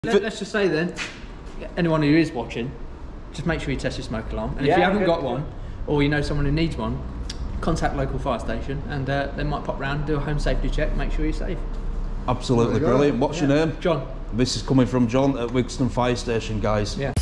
Let's just say then, anyone who is watching, just make sure you test your smoke alarm. And if you haven't got one, or you know someone who needs one, contact local fire station, and they might pop round, do a home safety check, make sure you're safe. Absolutely brilliant. What's your name? John. This is coming from John at Wigston Fire Station, guys. Yeah.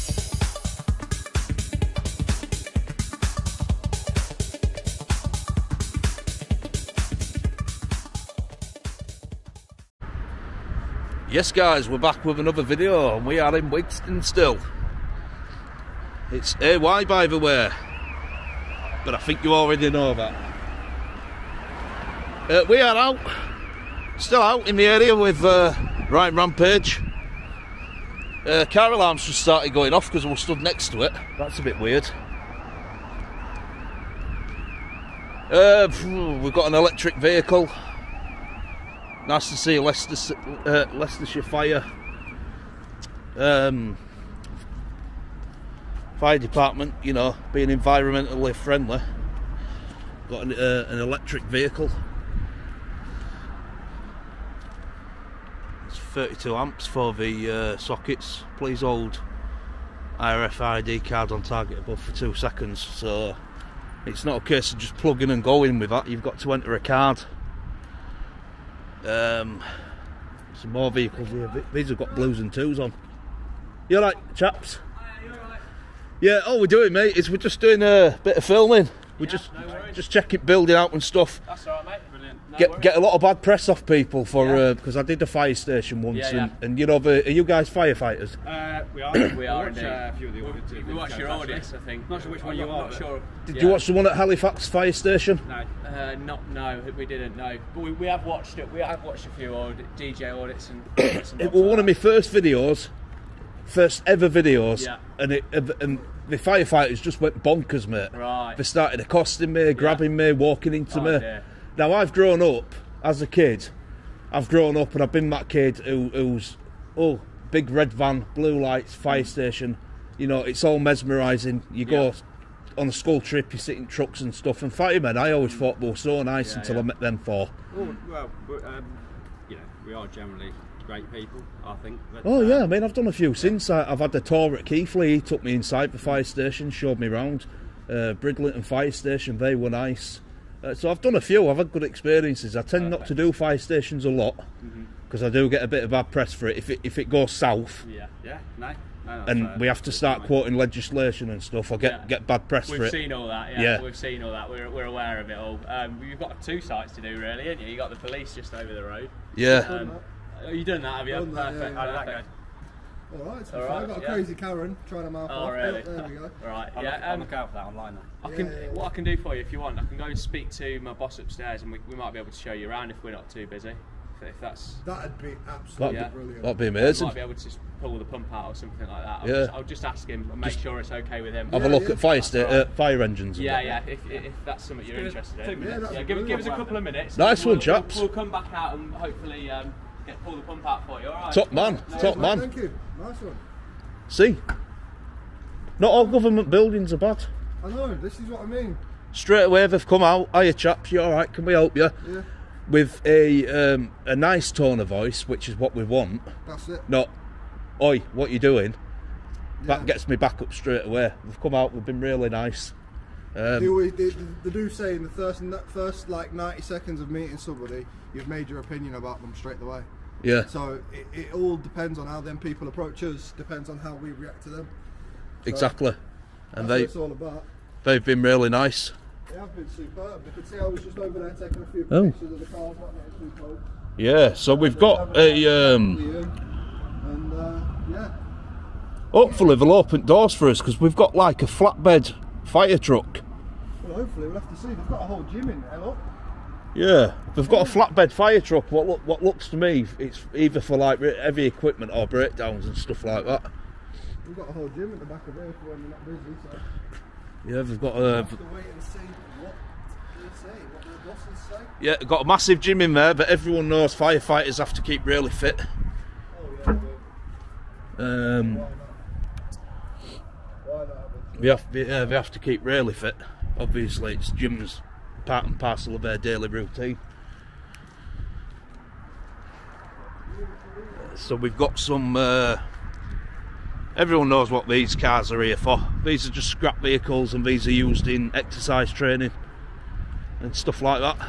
Yes guys, we're back with another video and we are in Wigston still. It's AY by the way, but I think you already know that. We are out, still out in the area with Right Rampage. Car alarms just started going off because we stood next to it. That's a bit weird. We've got an electric vehicle. Nice to see Leicestershire Fire Fire Department, you know, being environmentally friendly. Got an electric vehicle. It's 32 amps for the sockets. Please hold RFID card on target above for 2 seconds. So it's not a case of just plugging and going with that. You've got to enter a card. Some more vehicles here. These have got blues and twos on. You alright, chaps? Yeah, all we're doing, mate, is we're just doing a bit of filming. We're just checking building out and stuff. That's alright, mate. Brilliant. Get a lot of bad press off people for because I did a fire station once, and you know, are you guys firefighters? We are. We are indeed. A few of the audits. We watch your audits, I think. Not sure which one you are. Not sure. Did you watch the one at Halifax Fire Station? No. No, we didn't. No, but we have watched it. We have watched a few DJ audits and. It was one of my first ever videos, and the firefighters just went bonkers, mate. Right. They started accosting me, grabbing me, walking into me. Dear. Now I've grown up as a kid. I've grown up and I've been that kid who's big red van, blue lights, fire station. You know, it's all mesmerising. You go on a school trip, you sit in trucks and stuff. And firemen, I always thought were so nice until I met them four. Well, you know, we are generally great people, I think. But, I mean, I've done a few since. I've had the tour at Keighley. He took me inside the fire station, showed me around. Bridlington Fire Station, they were nice. So I've done a few. I've had good experiences. I tend not to do fire stations a lot because I do get a bit of bad press for it if it goes south. And we have to start quoting legislation and stuff. I get bad press for it. We've seen all that. We've seen all that. We're aware of it all. You've got 2 sites to do, really, haven't you? You got the police just over the road. Yeah. You done that, have you? Perfect. How did that go? Alright, so I've got a crazy Karen trying to mouth off. Really? There we go. Right, I'm looking out for that online then. What I can do for you if you want, I can go and speak to my boss upstairs and we might be able to show you around if we're not too busy. If that's... That'd be absolutely brilliant. That'd be amazing. I might be able to just pull the pump out or something like that. I'll just ask him and make sure it's okay with him. Have a look at fire engines. If that's something you're interested in. Give us a couple of minutes. Nice one, chaps. We'll come back out and hopefully pull the pump out for you, alright? Top man, top man. Thank you, nice one. See, not all government buildings are bad. I know, this is what I mean. Straight away they've come out, hiya chaps, you alright, can we help you? Yeah. With a nice tone of voice, which is what we want. That's it. Not, oi, what you doing? That gets me back up straight away. They've come out, they've been really nice. They do say in the first like 90 seconds of meeting somebody, you've made your opinion about them straight away. Yeah. So it all depends on how them people approach us, depends on how we react to them. So exactly. And that's what it's all about. They've been really nice. They have been superb. You could see I was just over there taking a few pictures of the cars, not getting too cold. Yeah, so we've got hopefully they'll open doors for us because we've got like a flatbed fire truck. Well, hopefully we'll have to see. They've got a whole gym in there, look. Yeah, they've got a flatbed fire truck. What looks to me, it's either for like heavy equipment or breakdowns and stuff like that. We've got a whole gym at the back of there for when we're not busy. So. Yeah, they've got we'll have to wait and see what they say, what their bosses say. Yeah, got a massive gym in there, but everyone knows firefighters have to keep really fit. Oh yeah. They have to keep really fit. Obviously, it's gyms part and parcel of their daily routine. So we've got some Everyone knows what these cars are here for. These are just scrap vehicles, and these are used in exercise training and stuff like that.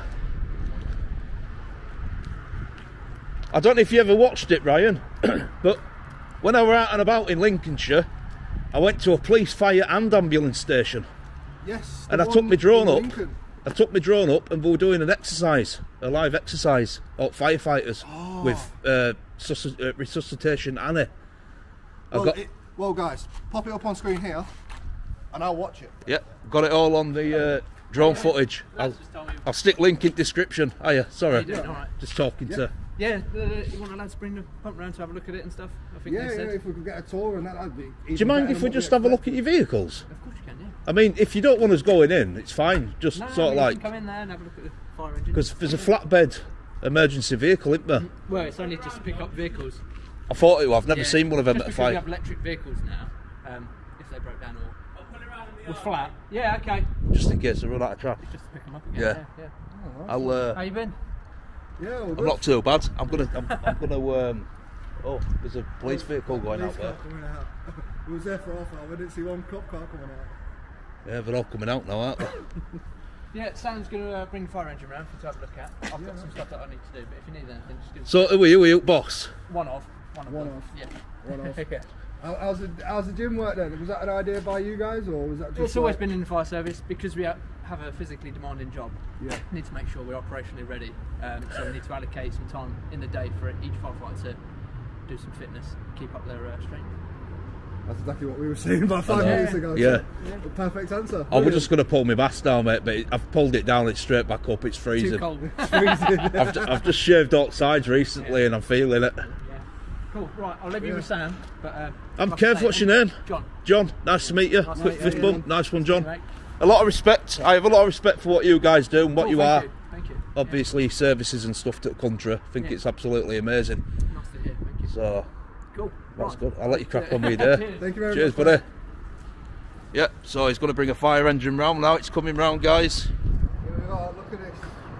I don't know if you ever watched it, Ryan, but when I were out and about in Lincolnshire, I went to a police, fire and ambulance station. Yes. And I took my drone up. I took my drone up, and we were doing an exercise, a live exercise, of firefighters with resuscitation Annie. Well, guys, pop it up on screen here, and I'll watch it. Yeah, got it all on the drone footage. I'll stick link in description. Hiya, sorry, just talking to. Yeah, you want a lad to bring the pump round to have a look at it and stuff? I think if we could get a tour and that'd be. Do you mind if we just have a look at your vehicles? Of course you can, yeah. I mean, if you don't want us going in, it's fine. Just No, sort of like. You can come in there and have a look at the fire engine. Because there's a flatbed emergency vehicle, isn't there? Well, it's only just to pick up vehicles. I thought it was. I've never seen one of them just at a because fire. we have electric vehicles now, if they broke down or were flat. Yeah, okay. Just in case they run out of track. Just to pick them up again. Yeah. How you been? Yeah, I'm not too bad. I'm gonna. Oh, there's a police vehicle going out there. We was there for half an hour. We didn't see one cop car coming out. Yeah, they're all coming out now, aren't they? Yeah, Sam's going to bring the fire engine round for you to have a look at. I've got some stuff that I need to do, but if you need anything, just give us. So who are you, boss? One off. Yeah. One off. Yeah. How's the gym work then? Was that an idea by you guys, or was that just? It's always been in the fire service because we have a physically demanding job. Yeah. We need to make sure we're operationally ready. So we need to allocate some time in the day for each firefighter to do some fitness, keep up their strength. That's exactly what we were saying about 5 minutes ago. Yeah. The perfect answer. I was just going to pull my mask down, mate, but I've pulled it down. It's straight back up. It's freezing. Too cold. I've just shaved all sides recently, and I'm feeling it. Yeah. Cool. Right, I'll leave you with Sam. But I'm Kev. What's your name? John. John. Nice to meet you. Nice Quick fist bump. Nice one, John. Mate. A lot of respect. I have a lot of respect for what you guys do and what you are. Thank you. Obviously, services and stuff to the country. I think it's absolutely amazing. Nice to hear. Thank you. So, cool. That's good. I'll let you crack on with you there. Thank you very Cheers, much. buddy. Yeah, so he's going to bring a fire engine round now. It's coming round, guys. Here we are. Look at this.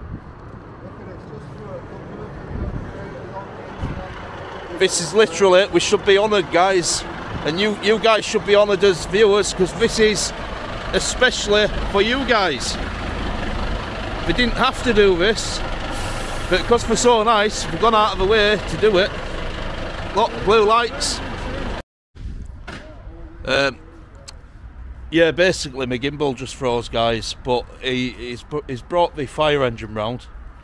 This is literally, we should be honoured, guys. And you guys should be honoured as viewers, because this is especially for you guys. We didn't have to do this, but because we're so nice, we've gone out of the way to do it. Look, blue lights. Yeah, basically my gimbal just froze, guys, but he's brought the fire engine round.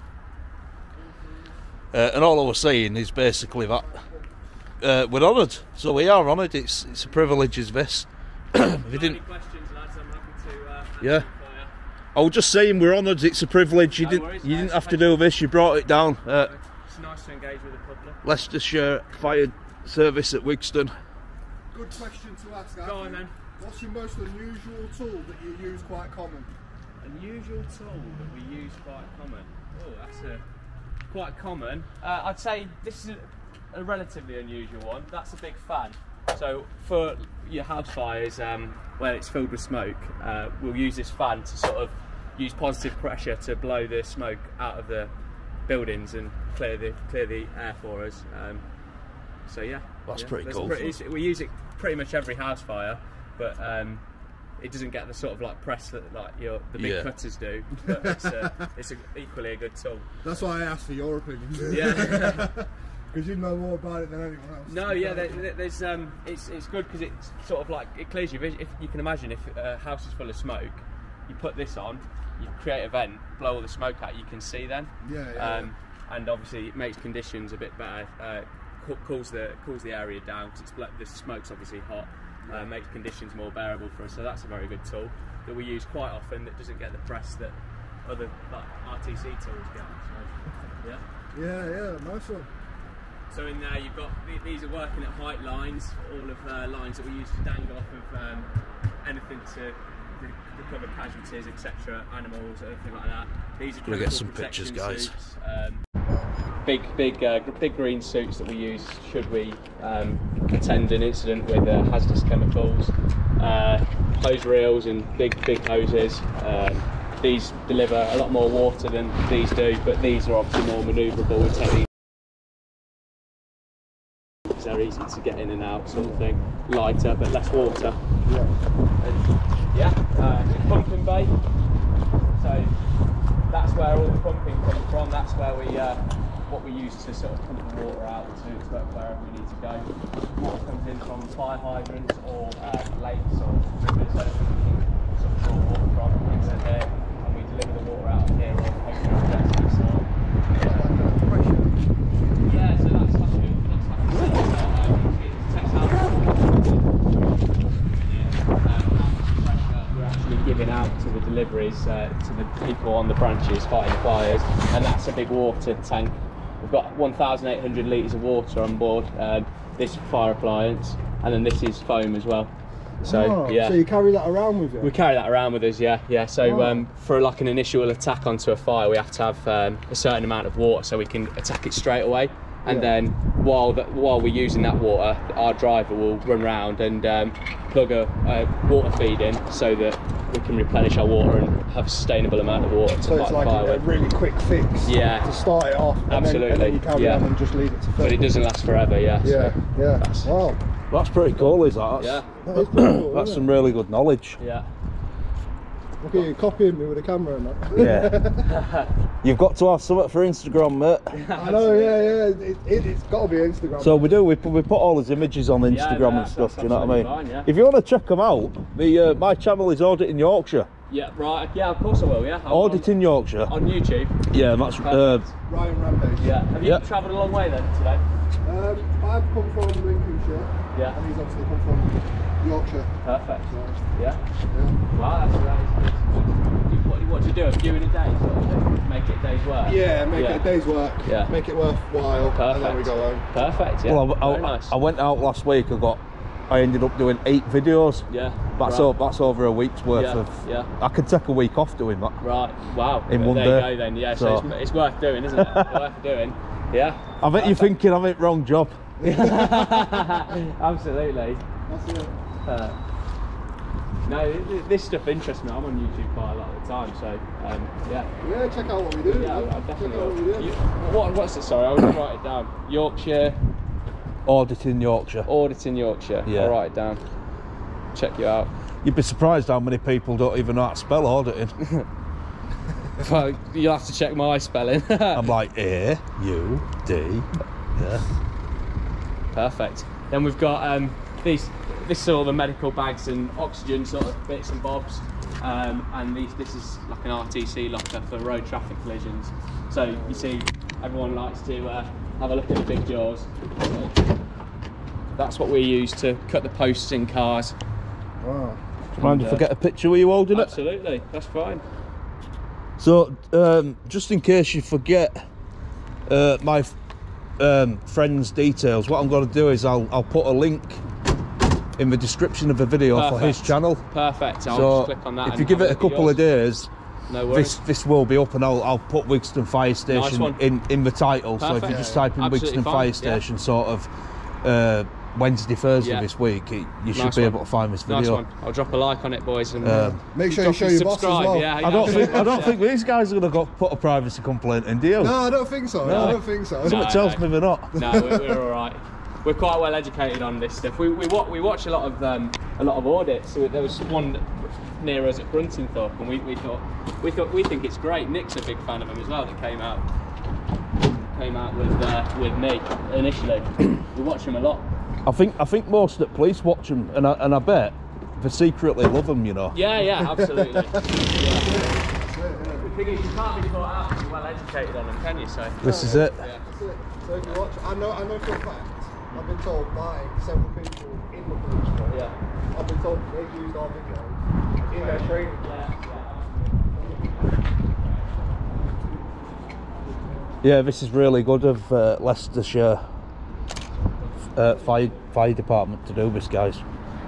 And all I was saying is basically that we're honoured. So we are honoured. It's a privilege, is this. If you didn't... Any questions, lads, I'm happy to answer Yeah. for you. I was just saying we're honoured. It's a privilege. You didn't have to do this. You brought it down. It's nice to engage with the public. Leicestershire Fire Service at Wigston. Good question to ask. Go on then. What's your most unusual tool that you use quite common? Unusual tool that we use quite common. Oh, that's quite common. I'd say this is a relatively unusual one. That's a big fan. So for your house fires, where it's filled with smoke, we'll use this fan to sort of use positive pressure to blow the smoke out of the buildings and clear the air for us. So yeah, That's pretty cool. We use it pretty much every house fire, but it doesn't get the sort of like press that like the big cutters do. But it's equally a good tool. That's why I asked for your opinion. Yeah. Because you know more about it than anyone else. No, yeah, there's it's good because it's sort of like it clears your vision. If you can imagine, if a house is full of smoke, you put this on, you create a vent, blow all the smoke out, you can see then. Yeah. And obviously it makes conditions a bit better. Cools the area down because the smoke's obviously hot. Makes conditions more bearable for us. So that's a very good tool that we use quite often. That doesn't get the press that other like RTC tools get. So, yeah. Yeah, nice one. So in there you've got, these are working at height lines, all of lines that we use to dangle off of anything to recover casualties, etc., animals, anything like that. These are Gonna get some pictures, guys. Suits, big green suits that we use should we attend an incident with hazardous chemicals, hose reels and big hoses. These deliver a lot more water than these do, but these are obviously more manoeuvrable. We take these they're easy to get in and out, sort of thing. Lighter, but less water. Yeah. And yeah, pumping bay. So that's where all the pumping comes from. That's where what we use to sort of pump the water out to wherever we need to go. Water comes in from fire hydrants or lakes or rivers, anything we can sort of draw water from. Brings it here, and we deliver the water out of here or hopefully our jettied. So yeah, so that's like it takes out we're actually giving out to the deliveries to the people on the branches fighting fires, and that's a big water tank. We've got 1,800 litres of water on board this fire appliance, and then this is foam as well. So yeah. So you carry that around with you? We carry that around with us, yeah. So for like an initial attack onto a fire, we have to have a certain amount of water so we can attack it straight away. And then while we're using that water, our driver will run around and plug a water feed in so that we can replenish our water and have a sustainable amount of water to so fight it's the like fire a really quick fix to start it off. Absolutely. And then you carry on and just leave it to fill. But it doesn't last forever, Yeah. Wow. That's pretty cool, is that? Yeah. That is pretty cool, That's some really good knowledge. Yeah. Look at you copying me with a camera and that. Yeah. You've got to have something for Instagram, mate. I know, yeah. It's got to be Instagram. So we do. We put all his images on Instagram and stuff. Do you know what I mean? Fine, yeah. If you want to check them out, my channel is Audit in Yorkshire. Yeah, right. Yeah, of course I will. Yeah. Audit in Yorkshire. On YouTube. Yeah, that's Ryan Rampage. Yeah. Have you travelled a long way then today? I've come from Lincolnshire. Yeah. And he's obviously come from Yorkshire. Perfect. So, Yeah. Wow, that's what do you do? A few in a day, sort of thing? Make it a day's work? Yeah, make it a day's work. Yeah. Make it worthwhile. Perfect. And then we go home. Perfect, yeah. Well, Very nice. I went out last week. I ended up doing 8 videos. Yeah. That's over a week's worth of. Yeah. I could take a week off doing that. Right. Wow. In one there day. you go then. Yeah. So it's worth doing, isn't it? Worth doing. Yeah. I bet you're thinking I'm at wrong job. Absolutely. That's it. No, this stuff interests me. I'm on YouTube quite a lot of the time, so yeah. Yeah, check out what we do. Yeah, I definitely check out will. what we do. What's it? Sorry, I was going to write it down. Yorkshire. Audit in Yorkshire. Audit in Yorkshire. Yeah. I'll write it down. Check you out. You'd be surprised how many people don't even know how to spell auditing. Well, you'll have to check my spelling. I'm like A-U-D. Yeah. Perfect. Then we've got this is all the medical bags and oxygen sort of bits and bobs, and this is like an RTC locker for road traffic collisions. So you see, everyone likes to have a look at the big jaws. That's what we use to cut the posts in cars. Wow. Mind if I get a picture with you holding it? Absolutely, that's fine. So, just in case you forget my friend's details, what I'm going to do is I'll put a link in the description of the video for his channel. Perfect. I'll So just click on that. if you give it a couple of days, no worries. this will be up, and I'll put Wigston Fire Station in the title. Perfect. So if you just type in Absolutely Wigston fine. Fire Station, sort of Wednesday, Thursday this week, you should be able to find this video. Nice one. I'll drop a like on it, boys, and make sure you show your boss as well. Yeah, I don't think these guys are going to put a privacy complaint in, do you? No, I don't think so. No. I don't think so. Something tells me they're not. No, we're all right. We're quite well educated on this stuff. We watch a lot of audits. So there was one near us at Bruntingthorpe, and we think it's great. Nick's a big fan of them as well. That came out with me initially. We watch them a lot. I think most of the police watch them, and I bet they secretly love them, you know. Yeah, absolutely. The thing is, you can't be taught out if you're well educated on them, can you? So This is it. Yeah. So if you watch, I know for a fact, I've been told by several people in the police force. Yeah. I've been told they've used our videos in their training. Yeah, this is really good of Leicestershire fire department to do this, guys.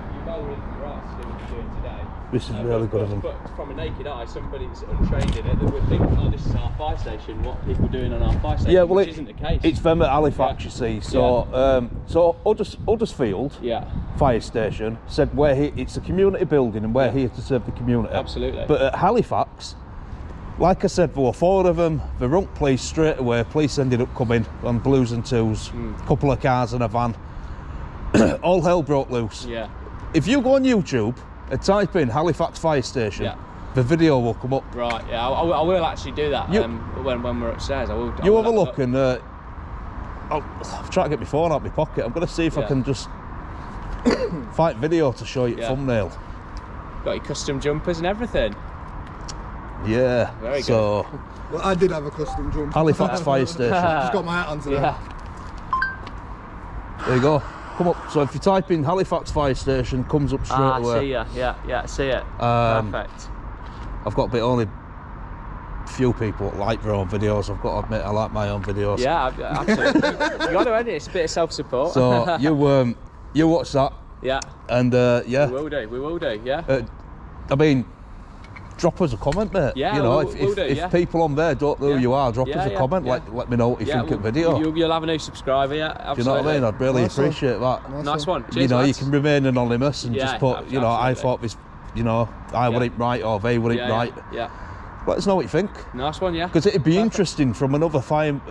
This is really good of them. But from a naked eye, somebody that's untrained in it, that would think, oh, this is our fire station. What are people doing on our fire station? Yeah, well, which isn't the case. It's them at Halifax, you see. So, so Huddersfield Fire Station said we're here. It's a community building, and we're here to serve the community. Absolutely. But at Halifax, like I said, there were 4 of them. They rung police straight away. Police ended up coming on blues and twos, a couple of cars and a van. all hell broke loose. Yeah. If you go on YouTube and type in Halifax Fire Station, the video will come up. Right, yeah, I will actually do that when we're upstairs. I will have a look and I'll try to get my phone out of my pocket. I'm going to see if I can just find video to show you thumbnail. Got your custom jumpers and everything. Yeah, very good. Well, I did have a custom jumper. Halifax Fire Station. Just got my hat on today. Yeah. There you go. Come up. So if you type in Halifax Fire Station, comes up straight away. I see ya. Yeah, see it. Perfect. I've got a bit only few people that like their own videos. I've got to admit I like my own videos. Yeah, absolutely. You got to edit. It's a bit of self-support. So you watch that. Yeah. And yeah. We will do. Yeah. I mean, drop us a comment, mate. Yeah. You know, we'll do, if people on there don't know who you are, drop us a comment. Yeah. Let me know what you think of the video. You'll have a new subscriber. Yeah. Absolutely. Do you know what I mean? I'd really appreciate that. Nice one. Cheers, you know, lads. you can remain anonymous and just put, you know, I thought this, you know, I wouldn't right or they wouldn't right. Yeah. Let us know what you think. Nice one, yeah. Because it'd be interesting from another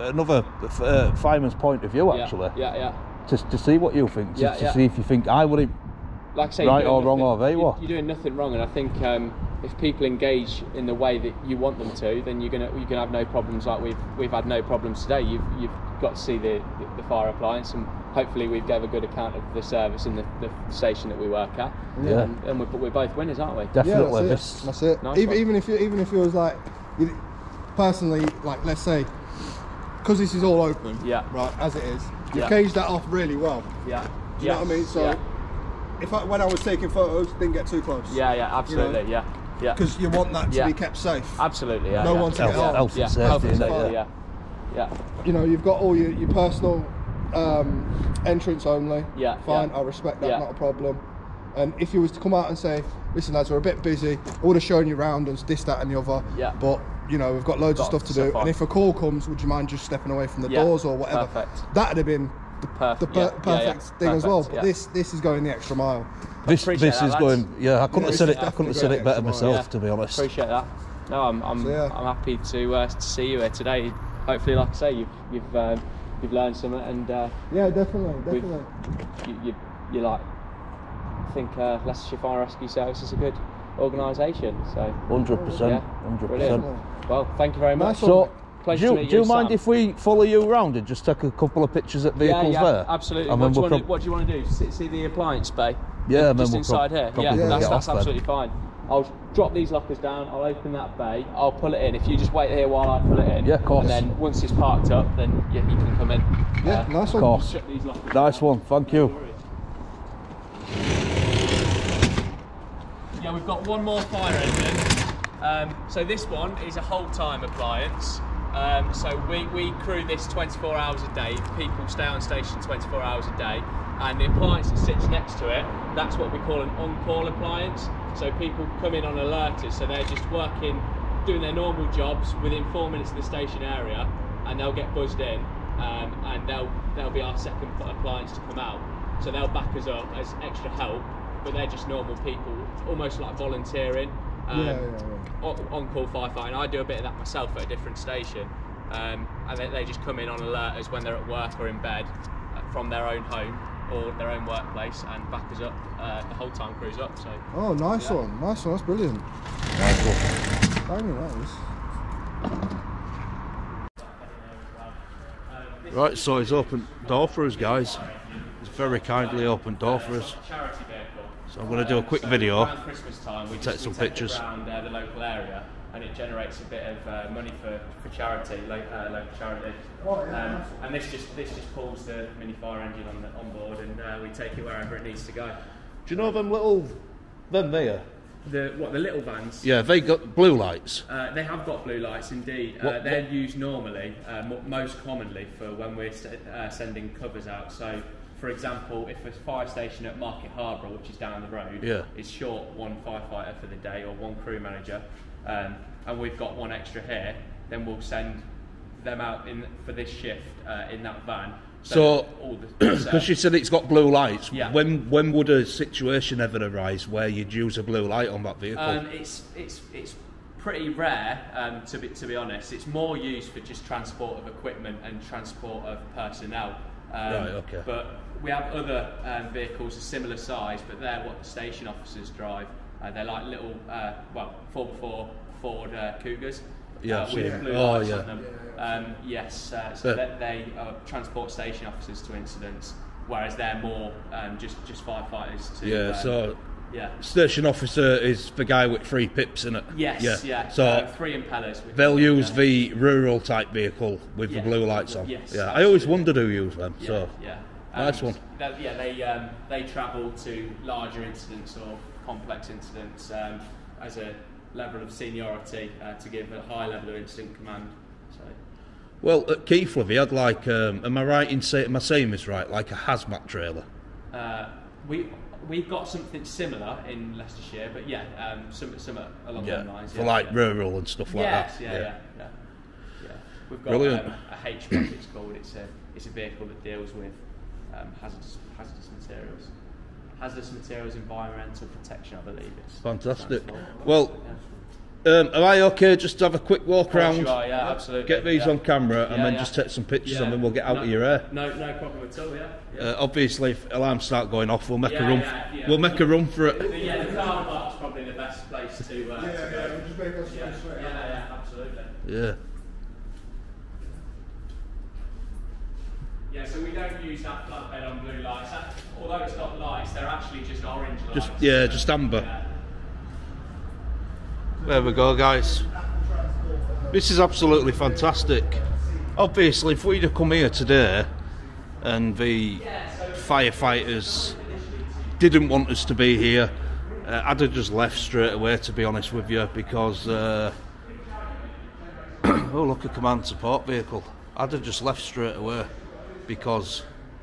fireman's point of view, actually. Yeah. To see what you think. To see if you think I wouldn't like I say, right or wrong or they were. You're doing nothing wrong, and I think if people engage in the way that you want them to, then you're gonna have no problems like we've had no problems today. You've got to see the fire appliance, and hopefully we've gave a good account of the service in the station that we work at. Yeah. And we're both winners, aren't we? Definitely. Yeah, that's it. Nice even if it was like, personally, like let's say, because this is all open, right, as it is, you caged that off really well. Yeah. Do you know what I mean? So when I was taking photos, didn't get too close. Yeah, absolutely. You know? Yeah. Because you want that to be kept safe. Absolutely, yeah. No one to get off. Health and safety, yeah. You know, you've got all your personal entrance only. Yeah. Fine, I respect that, not a problem. And if you was to come out and say, listen lads, we're a bit busy, I would have shown you around and this, that and the other. Yeah. But, you know, we've got loads of stuff to do. And if a call comes, would you mind just stepping away from the doors or whatever? Perfect. That'd have been the perfect thing as well. But this is going the extra mile. This is going. Yeah, I couldn't have said it. I couldn't have said it better myself, to be honest. Appreciate that. No, I'm happy to see you here today. Hopefully, like I say, you've learned something, and yeah, definitely. You like. I think Leicestershire Fire Rescue Service is a good organisation. So 100%. 100%. Well, thank you very much. So, pleasure to meet you. Do you mind if we follow you around and just take a couple of pictures at vehicles there? Absolutely. And what do you want to do? See the appliance bay? Yeah, just inside here. That's absolutely fine. I'll drop these lockers down. I'll open that bay. I'll pull it in. If you just wait here while I pull it in. Yeah, of course. And then once it's parked up, then you can come in. Yeah, nice one. Of course. Nice one. Thank you. Yeah, we've got one more fire engine. So this one is a whole time appliance. So we crew this 24 hours a day. People stay on station 24 hours a day, and the appliance that sits next to it, that's what we call an on-call appliance. So people come in on alerters, so they're just working, doing their normal jobs within 4 minutes of the station area, and they'll get buzzed in, and they'll be our second appliance to come out. So they'll back us up as extra help, but they're just normal people, almost like volunteering. On-call firefighting. I do a bit of that myself at a different station, and they just come in on alert as when they're at work or in bed from their own home or their own workplace, and back us up. The whole time crew's up. So. Oh, nice one. That's brilliant. Nice one. Banging that is. Right, so he's opened door for us, guys. He's very kindly opened door for us. So I'm going to do a quick video, Around Christmas time, we take some pictures around the local area, and it generates a bit of money for charity, local charity. And this just pulls the mini fire engine on board, and we take it wherever it needs to go. Do you know them there? The little vans? Yeah, they got blue lights. They have got blue lights indeed. They're used normally, most commonly, for when we're sending covers out. So, for example, if a fire station at Market Harbour, which is down the road, is short one firefighter for the day or one crew manager, and we've got one extra here, then we'll send them out for this shift in that van. So, because you said it's got blue lights, when would a situation ever arise where you'd use a blue light on that vehicle? It's pretty rare, to be honest. It's more used for just transport of equipment and transport of personnel. Right, okay. But we have other vehicles of similar size, but they're what the station officers drive. They're like little, 4x4 Ford Cougars. Yeah, with blue lights on them. Yes, so they transport station officers to incidents, whereas they're more just firefighters to. Station officer is the guy with 3 pips in it. Yes, yeah. So 3 impellers. They'll use the rural type vehicle with the blue lights on. Yes, yeah, I always wondered who used them. Nice one. They travel to larger incidents or complex incidents as a level of seniority to give a high level of incident command. So. Well, at Keighley, they had like, am I right in saying, am I saying this right, like a hazmat trailer? We've got something similar in Leicestershire, but some along those lines. For rural and stuff like that. Yeah. We've got a HVAC, it's called. It's a vehicle that deals with hazardous materials. Hazardous materials, environmental protection, I believe it's. Fantastic. Well, am I okay just to have a quick walk around? Sure, yeah, absolutely. Get these on camera and then just take some pictures and then we'll get out of your hair. No problem at all, obviously, if alarms start going off, we'll make a run. We'll make a run for it. The car park's probably the best place to go. Just make us straight. Absolutely. Yeah. Yeah, so we don't use that flatbed on blue lights. Although it's got lights, they're actually just orange lights. Just amber. Yeah. There we go, guys. This is absolutely fantastic. Obviously, if we'd have come here today and the firefighters didn't want us to be here, I'd have just left straight away, to be honest with you, because oh look, a command support vehicle. I'd have just left straight away because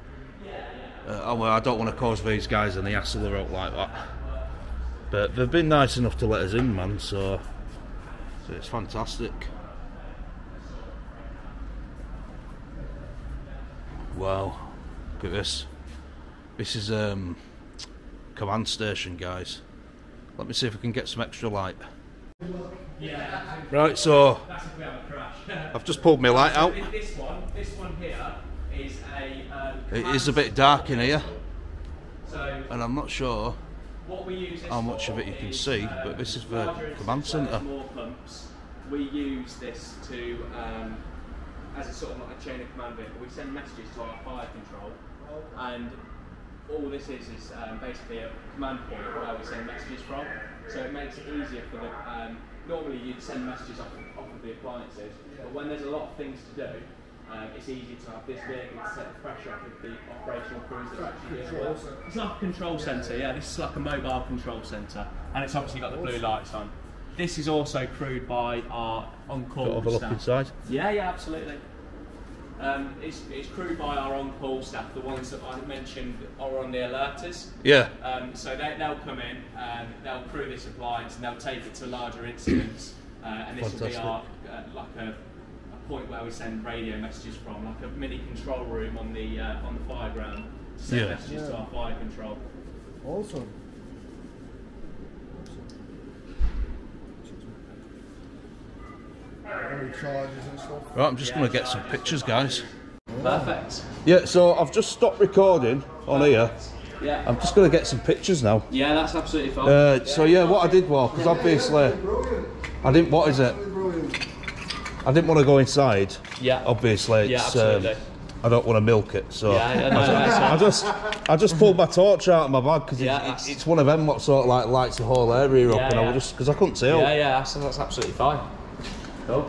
I don't want to cause these guys any hassle or out like that. But they've been nice enough to let us in, man, so it's fantastic. Wow, look at this. This is command station, guys. Let me see if I can get some extra light. Right, so I've just pulled my light out. This one here is it is a bit dark in here, and I'm not sure how much of it you can see, but this is the command centre. We use this to as a sort of like a chain of command vehicle. We send messages to our fire control, and all this is basically a command point where we send messages from. So it makes it easier for the. Normally you'd send messages off of the appliances, but when there's a lot of things to do, it's easy to have this vehicle to set the pressure off of the operational crews that are actually dealing with. It's like a control centre, this is like a mobile control centre, and it's obviously got the blue lights on. This is also crewed by our on-call staff. Have a look inside? Yeah, absolutely. It's crewed by our on-call staff, the ones that I mentioned are on the alerters. Yeah. So they'll come in, they'll crew this appliance, and they'll take it to larger incidents. And this will be our like a point where we send radio messages from, like a mini control room on the fire ground to send messages to our fire control. Awesome. Charges and stuff. Right, I'm just going to get some pictures, guys. Perfect. Yeah, so I've just stopped recording on here. Yeah. I'm just going to get some pictures now. Yeah, that's absolutely fine. So yeah, what I did was, because obviously I didn't. What is it? I didn't want to go inside. Yeah. Obviously, it's, absolutely. I don't want to milk it, so I just pulled my torch out of my bag because it's one of them what sort of like lights the whole area up, and I was just because I couldn't see. Yeah, that's absolutely fine. Cool.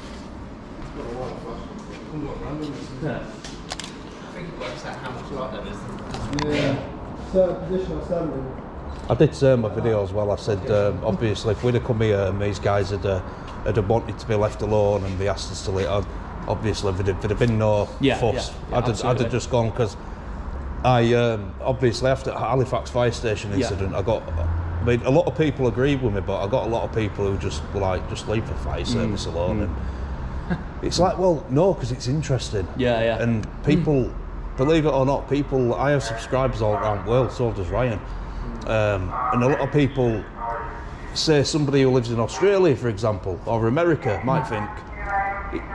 I think it works out how much light there is. Yeah. So positional standing. I did say in my video as well. I said obviously if we'd have come here and these guys had wanted to be left alone and they asked us to leave, obviously there'd have been no fuss. I'd have just gone because I obviously after Halifax fire station incident I mean, a lot of people agreed with me, but I got a lot of people who just were like, just leave the fire service alone. And it's like, well, no, because it's interesting. Yeah. And people, believe it or not, I have subscribers all around the world, so does Ryan. And a lot of people say somebody who lives in Australia, for example, or America, might think,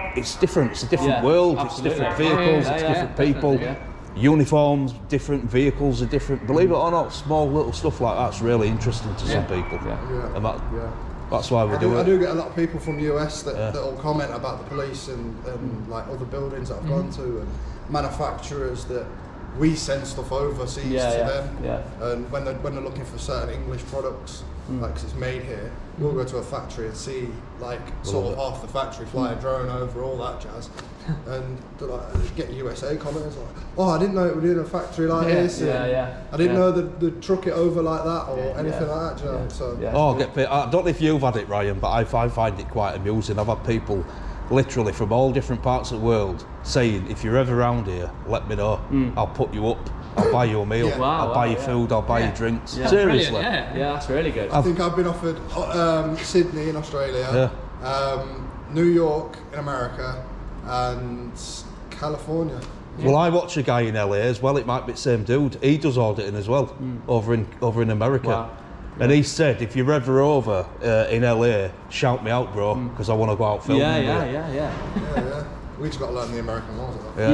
it's different. It's a different world. Absolutely. It's different vehicles. It's different people. Uniforms, different vehicles are different. Believe it or not, small little stuff like that's really interesting to some people. And that's why we do it. I do get a lot of people from the US that will comment about the police and like other buildings that I've gone to, and manufacturers that we send stuff overseas to them. And when they're looking for certain English products, like 'cause it's made here, we'll go to a factory and see like sort of half the factory, fly a drone over, all that jazz, and like, get USA commenters like, oh, I didn't know it would be in a factory like this. I didn't know they'd truck it over like that or anything like that. You know? So I don't know if you've had it, Ryan, but I find it quite amusing. I've had people literally from all different parts of the world saying, if you're ever around here, let me know. I'll put you up. I'll buy you a meal. I'll buy you food. I'll buy you drinks. Seriously. Yeah, that's really good. I think I've been offered Sydney in Australia, New York in America, and California. Well, I watch a guy in LA as well. It might be the same dude. He does auditing as well over in America. Wow. And he said, if you're ever over in LA, shout me out, bro, because I want to go out filming. Yeah. We just got to learn the American laws.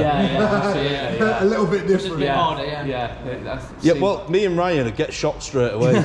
A little bit different. Well, me and Ryan would get shot straight away.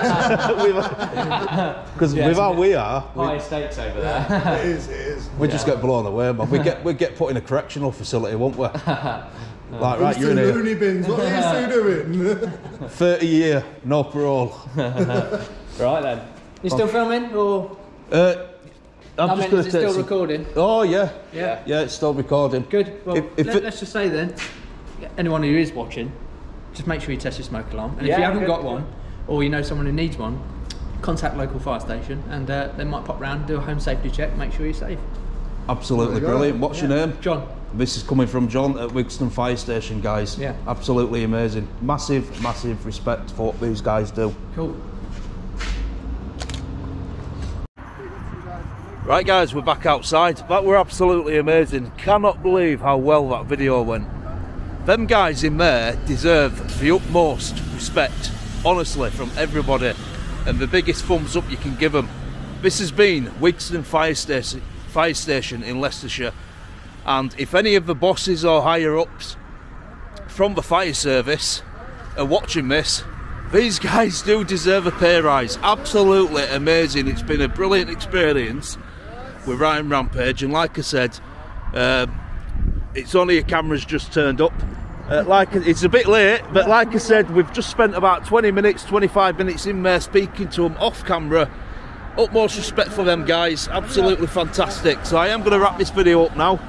Because with how we are, high stakes over there. It is. We just get blown away, man. We get put in a correctional facility, won't we? Like, right, you're in here. Loony bins. What are you two doing? 30 year, no parole. Right then. You still filming or? I'm just going to take still recording? Oh yeah, it's still recording. Good. Well, let's just say then, anyone who is watching, just make sure you test your smoke alarm. And if you haven't got one, or you know someone who needs one, contact local fire station, and they might pop round, do a home safety check, make sure you're safe. Absolutely brilliant. What's your name? John. This is coming from John at Wigston Fire Station, guys. Yeah. Absolutely amazing. Massive respect for what these guys do. Cool. Right guys, we're back outside. That were absolutely amazing. Cannot believe how well that video went. Them guys in there deserve the utmost respect, honestly, from everybody, and the biggest thumbs up you can give them. This has been Wigston Fire Station in Leicestershire, and if any of the bosses or higher ups from the fire service are watching this, these guys do deserve a pay rise. Absolutely amazing. It's been a brilliant experience with Ryan Rampage, and like I said, it's only a camera's just turned up. It's a bit late, but like I said, we've just spent about 25 minutes in there speaking to them off camera. Utmost respect for them guys, absolutely fantastic. So I am going to wrap this video up now.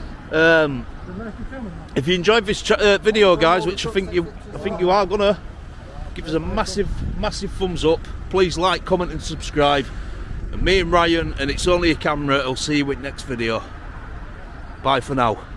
If you enjoyed this video, guys, which I think you are gonna, give us a massive thumbs up. Please like, comment and subscribe. And me and Ryan, and it's only a camera, I'll see you in the next video. Bye for now.